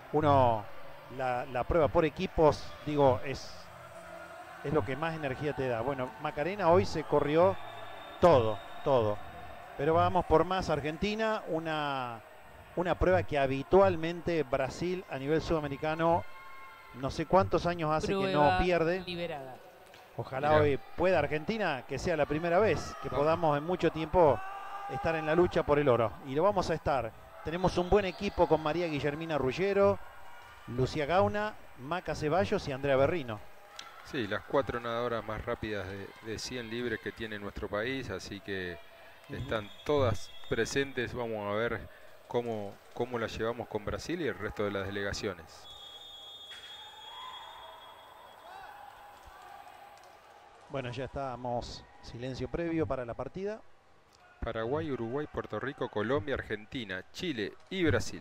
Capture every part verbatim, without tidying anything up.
uno, la, la prueba por equipos, digo, es, es lo que más energía te da. Bueno, Macarena hoy se corrió todo, todo. Pero vamos por más. Argentina, una, una prueba que habitualmente Brasil a nivel sudamericano, no sé cuántos años hace prueba que no pierde. Liberada. Ojalá Mirá. hoy pueda Argentina, que sea la primera vez que Vamos. podamos en mucho tiempo estar en la lucha por el oro. Y lo vamos a estar. Tenemos un buen equipo con María Guillermina Ruggiero, Lucía Gauna, Maca Ceballos y Andrea Berrino. Sí, las cuatro nadadoras más rápidas de, de cien libres que tiene nuestro país, así que uh-huh. están todas presentes. Vamos a ver cómo, cómo las llevamos con Brasil y el resto de las delegaciones. Bueno, ya estamos, silencio previo para la partida. Paraguay, Uruguay, Puerto Rico, Colombia, Argentina, Chile y Brasil.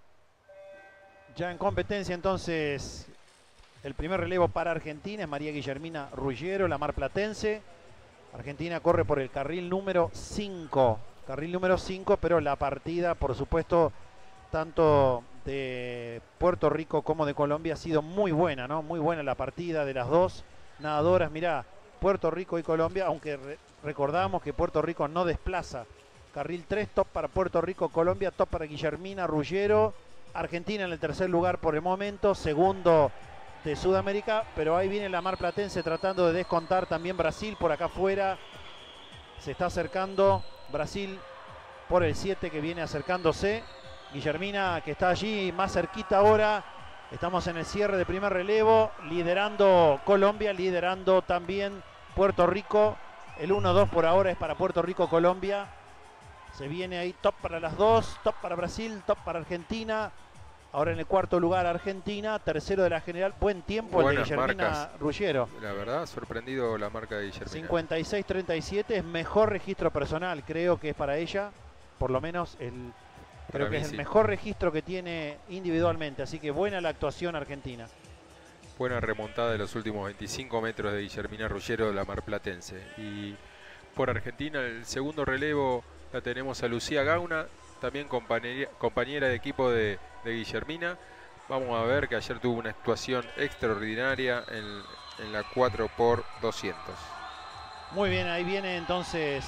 Ya en competencia entonces, el primer relevo para Argentina es María Guillermina Ruggiero, la marplatense. Argentina corre por el carril número cinco, carril número cinco, pero la partida, por supuesto, tanto de Puerto Rico como de Colombia ha sido muy buena, ¿no? Muy buena la partida de las dos nadadoras. Mirá, Puerto Rico y Colombia, aunque re recordamos que Puerto Rico no desplaza. Carril tres, top para Puerto Rico, Colombia, top para Guillermina Ruggiero. Argentina en el tercer lugar por el momento, segundo de Sudamérica, pero ahí viene la marplatense tratando de descontar también Brasil por acá afuera. Se está acercando Brasil por el siete que viene acercándose. Guillermina que está allí más cerquita ahora. Estamos en el cierre de primer relevo, liderando Colombia, liderando también Puerto Rico. El uno dos por ahora es para Puerto Rico, Colombia. Se viene ahí top para las dos, top para Brasil, top para Argentina. Ahora en el cuarto lugar Argentina, tercero de la general. Buen tiempo el de Guillermina Ruggiero. La verdad, sorprendido la marca de Guillermina. cincuenta y seis treinta y siete es mejor registro personal, creo que es para ella. Por lo menos el... Creo que es el mejor registro que tiene individualmente, así que buena la actuación argentina. Buena remontada de los últimos veinticinco metros de Guillermina Ruggiero, la marplatense. Y por Argentina, el segundo relevo la tenemos a Lucía Gauna, también compañera, compañera de equipo de, de Guillermina. Vamos a ver que ayer tuvo una actuación extraordinaria en, en la cuatro por doscientos. Muy bien, ahí viene entonces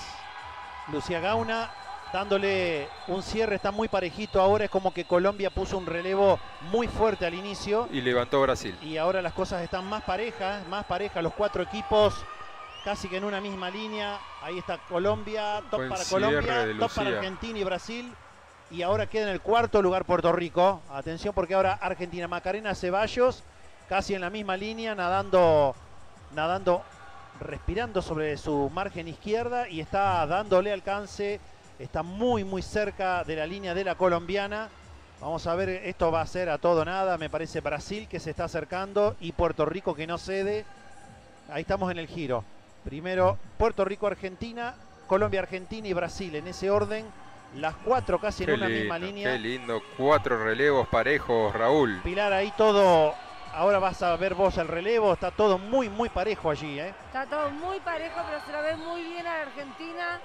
Lucía Gauna, dándole un cierre, está muy parejito ahora, es como que Colombia puso un relevo muy fuerte al inicio. Y levantó Brasil. Y ahora las cosas están más parejas, más parejas, los cuatro equipos casi que en una misma línea. Ahí está Colombia, top para Colombia, top para Argentina y Brasil. Y ahora queda en el cuarto lugar Puerto Rico. Atención porque ahora Argentina, Macarena Ceballos, casi en la misma línea, nadando, nadando, respirando sobre su margen izquierda y está dándole alcance. Está muy, muy cerca de la línea de la colombiana. Vamos a ver, esto va a ser a todo o nada. Me parece Brasil que se está acercando y Puerto Rico que no cede. Ahí estamos en el giro. Primero Puerto Rico, Argentina, Colombia, Argentina y Brasil. En ese orden, las cuatro casi en una misma línea. Qué lindo, cuatro relevos parejos, Raúl. Pilar, ahí todo... Ahora vas a ver vos el relevo. Está todo muy, muy parejo allí, ¿eh? Está todo muy parejo, pero se lo ve muy bien a la Argentina.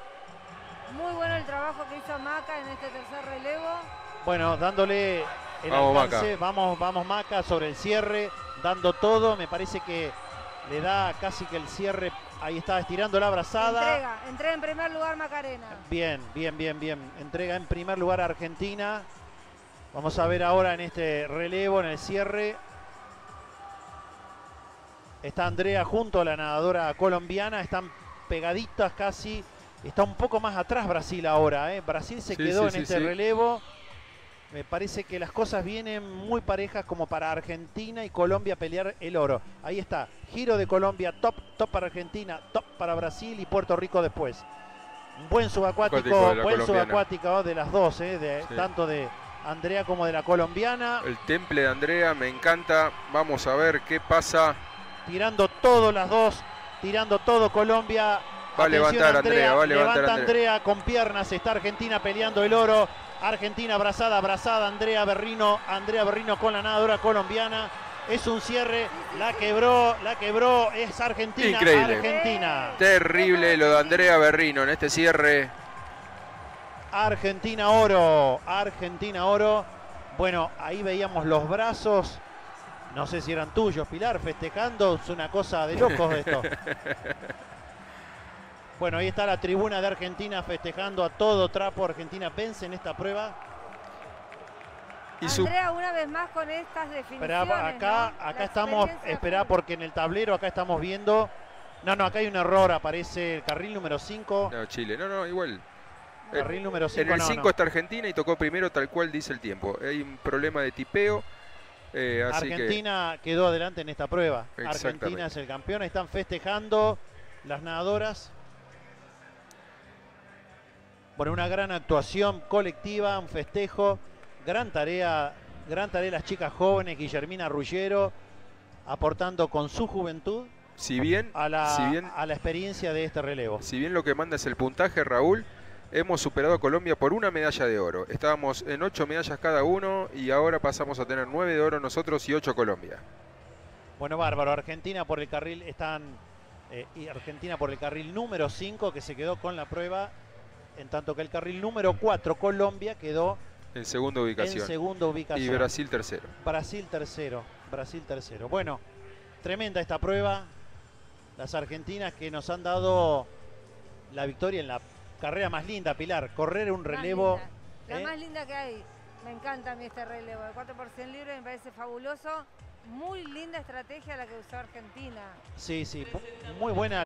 Muy bueno el trabajo que hizo Maca en este tercer relevo. Bueno, dándole el vamos, alcance. Maca. Vamos, vamos Maca sobre el cierre, dando todo. Me parece que le da casi que el cierre. Ahí está estirando la brazada. Entrega, entrega en primer lugar Macarena. Bien, bien, bien, bien. Entrega en primer lugar a Argentina. Vamos a ver ahora en este relevo, en el cierre. Está Andrea junto a la nadadora colombiana. Están pegaditas casi. Está un poco más atrás Brasil ahora, ¿eh? Brasil se sí, quedó sí, en sí, este sí. relevo. Me parece que las cosas vienen muy parejas como para Argentina y Colombia pelear el oro. Ahí está, giro de Colombia, top, top para Argentina, top para Brasil y Puerto Rico después. Un buen subacuático, de buen subacuático de las dos, ¿eh? De, sí. Tanto de Andrea como de la colombiana. El temple de Andrea me encanta. Vamos a ver qué pasa. Tirando todo las dos, tirando todo Colombia. Va a Atención, levantar Andrea, va a levantar levanta Andrea. Andrea con piernas, está Argentina peleando el oro. Argentina abrazada, abrazada, Andrea Berrino, Andrea Berrino con la nadadora colombiana. Es un cierre, la quebró, la quebró, es Argentina. Increíble. Argentina. Terrible lo de Andrea Berrino en este cierre. Argentina oro, Argentina oro. Bueno, ahí veíamos los brazos. No sé si eran tuyos, Pilar, festejando. Es una cosa de locos esto. Bueno, ahí está la tribuna de Argentina festejando a todo trapo. Argentina vence en esta prueba. Y Andrea, una vez más con estas definiciones. Esperá, acá, ¿no? acá estamos, esperá, porque en el tablero acá estamos viendo. No, no, acá hay un error, aparece el carril número cinco. No, Chile, no, no, igual. Carril número cinco. En el no, cinco no. está Argentina y tocó primero tal cual dice el tiempo. Hay un problema de tipeo. Eh, así Argentina que... quedó adelante en esta prueba. Argentina es el campeón. Están festejando las nadadoras. Bueno, una gran actuación colectiva, un festejo. Gran tarea, gran tarea de las chicas jóvenes. Guillermina Ruggiero aportando con su juventud si bien, a, la, si bien, a la experiencia de este relevo. Si bien lo que manda es el puntaje, Raúl, hemos superado a Colombia por una medalla de oro. Estábamos en ocho medallas cada uno y ahora pasamos a tener nueve de oro nosotros y ocho Colombia. Bueno, bárbaro. Argentina por el carril están eh, y Argentina por el carril número cinco que se quedó con la prueba, en tanto que el carril número cuatro, Colombia, quedó en segunda ubicación. En segunda ubicación. Y Brasil tercero. Brasil tercero. Brasil tercero. Bueno, tremenda esta prueba. Las argentinas que nos han dado la victoria en la carrera más linda, Pilar. Correr un relevo. La ¿eh? más linda que hay. Me encanta a mí este relevo. El cuatro por cien libre me parece fabuloso. Muy linda estrategia la que usó Argentina. Sí, sí. Muy buena.